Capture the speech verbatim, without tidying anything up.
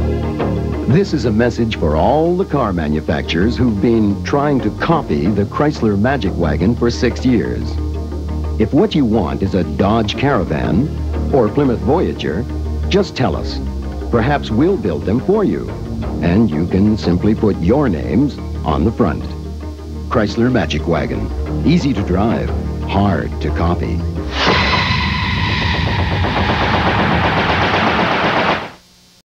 This is a message for all the car manufacturers who've been trying to copy the Chrysler Magic Wagon for six years. If what you want is a Dodge Caravan or Plymouth Voyager, just tell us. Perhaps we'll build them for you, and you can simply put your names on the front. Chrysler Magic Wagon. Easy to drive, hard to copy.